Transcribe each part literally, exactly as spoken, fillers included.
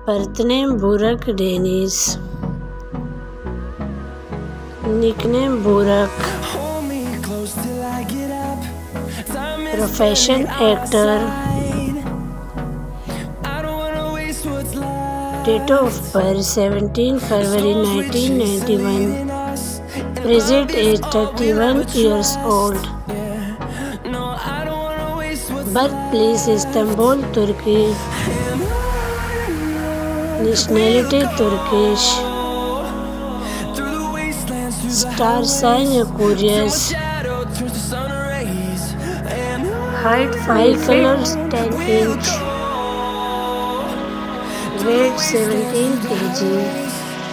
Birth name Burak Deniz. Nickname Burak. Profession actor. Date of birth seventeen February nineteen ninety-one. Present age thirty-one years old. Birthplace Istanbul, Turkey. Nationality Turkish. Star sign Aquarius. Height five colors ten inch. Weight seventeen kilograms.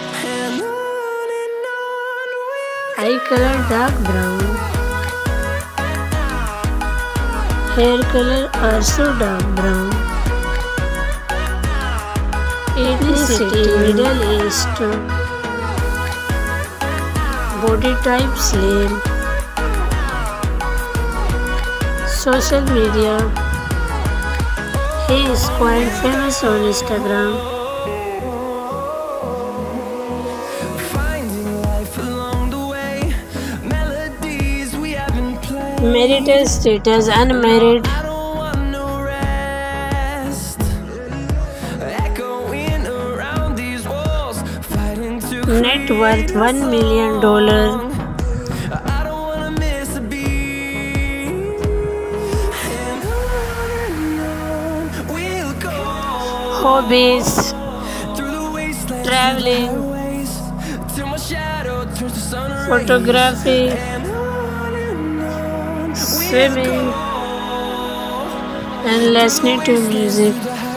Eye color dark brown. Hair color also dark brown. Ethnicity Middle East. Body type slim. Social media. He is quite famous on Instagram. Marital status unmarried. Net worth one million dollar. Hobbies: traveling, photography, swimming, and listening to music.